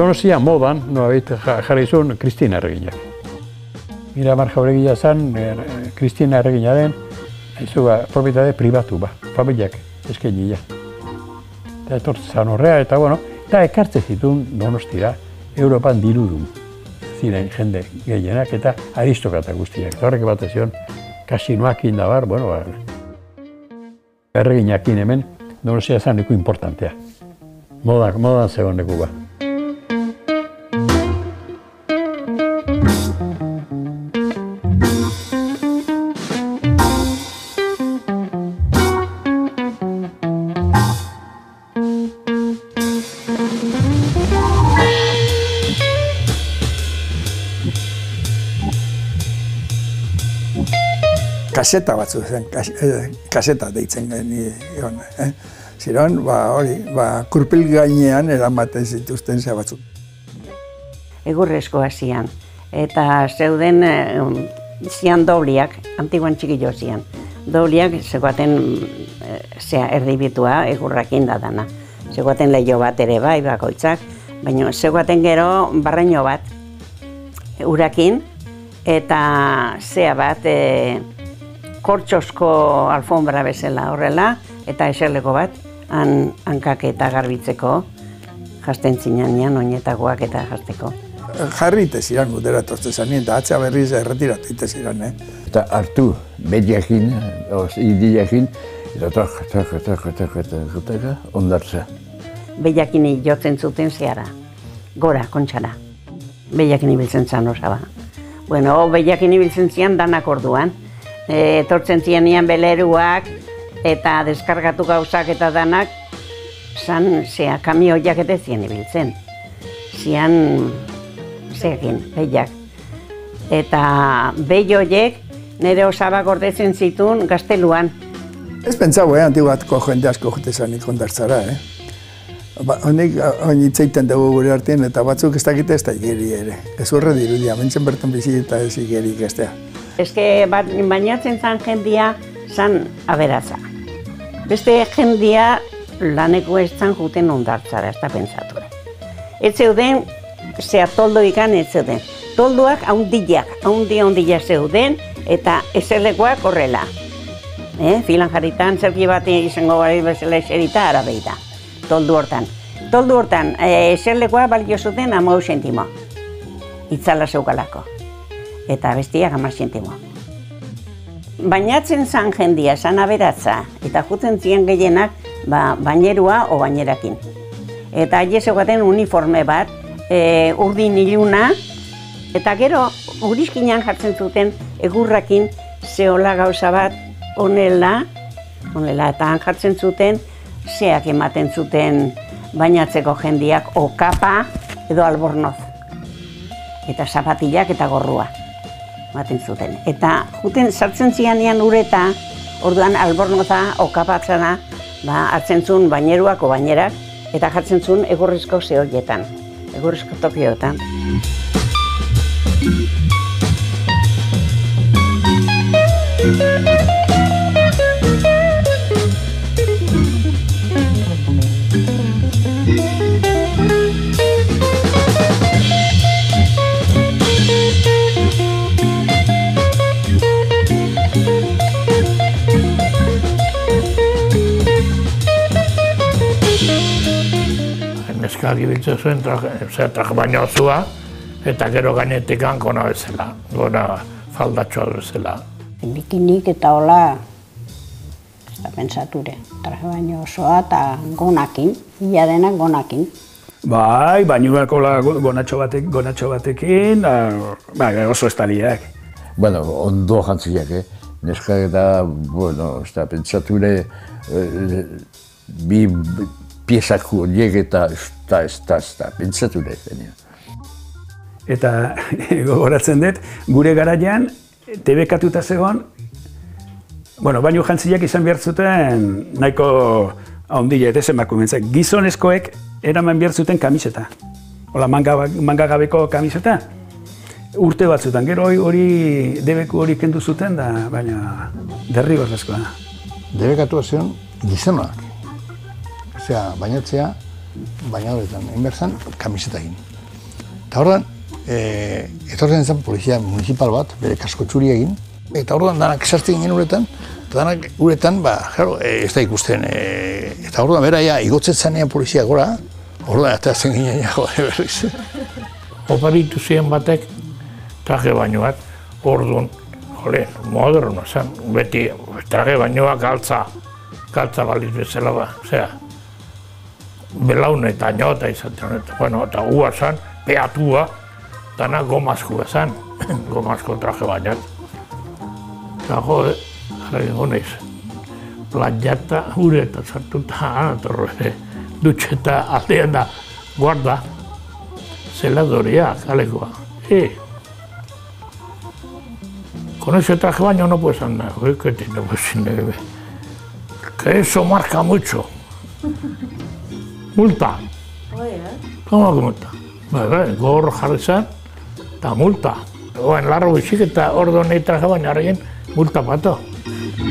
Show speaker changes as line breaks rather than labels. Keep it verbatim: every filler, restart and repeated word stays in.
Donostia modan, nolabait jarri zuen Kristina Erreginak. Miramar Jauregia zen, Kristina Erreginaren, propietate pribatu, ba, familiak eskainia. Eta etortzen zen horrea, eta bueno, eta ekartze zituen Donostira, Europan dirudun ziren jende gehienak eta aristokrata guztiak. Eta horrek bat ezion, kasinoak indabar, bueno, erreginakin hemen, Donostia zen leku importantea. Modan, modan zegoen leku ba.
Kaseta batzu zen, kaseta deitzen genion. Ziren, hori, kurpil gainean eramaten zituzten ze batzuk.
Egurrezkoa zian, eta zeuden zian dobliak, antiguan txikillo zian. Dobliak zegoaten erdibitua egurrakin da dana. Zegoaten lehio bat ere bai bakoitzak, baina zegoaten gero barreño bat urakin, eta zea bat kortxosko alfombra bezala horrela, eta eserleko bat, hankak eta garbitzeko, jasten zinanean, oinetakoak eta jasteko.
Jarri ite ziren gutera etortzen zanien, eta atzea berriz erretiratu ite ziren, eh?
Eta hartu, mediakin, idiakin, eta tak, tak, tak, tak, tak, tak, ondartza.
Behiakin jotzen zuten zehara, gora, kontxara. Behiakin ibiltzen zan osaba. Bueno, behiakin ibiltzen zian danak orduan. Etortzen zianian beleruak eta deskargatu gauzak eta danak zan, zea, kamioiak eta zian ibiltzen. Zian, zeakin, behiak. Eta behi horiek nire osaba gordetzen zituen gazteluan.
Ez pentsau, eh, antiguatko jende asko jote zanik ondartzara, eh? Honik, honi itzeiten dugu gure artean eta batzuk ez dakite ez da igeri ere. Ez horre dirudia, mentzen bertan bizi eta ez igeri ikastea.
Ez que bainatzen zan jendia zan aberatza. Beste jendia laneko ez zan juten ondartzara, ez da pentsatu. Ez zeuden, zea toldo ikan ez zeuden. Toldoak haundiak, haundi haundiak zeuden eta eserlekoak horrela. Eh? Filan jarritan zerki bat izango bari bezala eserita arabeita. Toldu hortan. Toldu hortan, eserlekoa balio zuten hamar zentimo. Itzala zeukalako. Eta bestiak hamar zentimo. Bainatzen zan jendia, zan aberatza, eta juten ziren gehienak bainerua o bainerakin. Eta aile zeukaten uniforme bat, urdin iluna, eta gero urizkinan jartzen zuten egurrakin zehola gauza bat onela, onela, eta han jartzen zuten zeak ematen zuten bainatzeko jendiak o kapa edo albornoz. Eta zapatilak eta gorrua ematen zuten. Eta juten sartzen zianean ureta, orduan albornoza o kapatzana hartzen zuen baineruak o bainerak eta jartzen zuen egurrizko zehoietan, egurrizko tokiotan.
Neskak ibiltzen zuen traje bainozua eta gero gainetik gona bezala, gona faldatxoa bezala.
Bikinik eta hola, ez da pentsature, traje bainozoa eta gonakin, ia denak gonakin.
Bai, bainuako gonatxo batek, gonatxo batekin, bai, oso estaliak.
Bueno, ondo jantziak, eh? Neskak eta, bueno, ez da pentsature, bi piezak horiek eta ez da, ez da, ez da, pentsatu nahi.
Eta gogoratzen dut, gure garaian, tebekatuta zegoen, bueno, baino jantziak izan behar zuten nahiko haundile, eta emakumentzak. Gizonezkoek eraman behar zuten kamiseta. Hola, manga gabeko kamiseta. Urte batzutan, gero hori debeku hori kendu zuten, da, baina derrigorrezkoa.
Debekatua zion gizonak. Osea, bainatzea, bainadoretan, egin behar zen, kamiseta egin. Eta orduan, e, etortzen zen polizia municipal bat, bere kasko txuri egin, eta orduan danak sartzen ginen uretan, eta danak uretan, ba, jaro, e, ez da ikusten, e, eta orduan bera ja, igotzen zanean polizia gora, orduan eta zen ginen ja, jode berriz.
Oparitu ziren batek, traje baino bat, orduan, jole, moderno zen, beti traje bainoak galtza, galtza baliz bezala ba, osea, belaune eta inota izaten, eta, bueno, eta gua zen, peatua, dana gomazkoa zen, gomazko traje bainoak. Eta jode, jare honez, plajata ureta sartuta, anatorro ere, dutxeta aldean da, guarda, zeladoriak, alekoa. E, con ese traje baño no puedes andar, ¿qué tiene? Pues que eso marca mucho. Multa. ¿Cómo que multa? Bai, gorro jarri zen, eta multa. Oen, larro bizik eta ordo nahi traje baino harrien multa pato.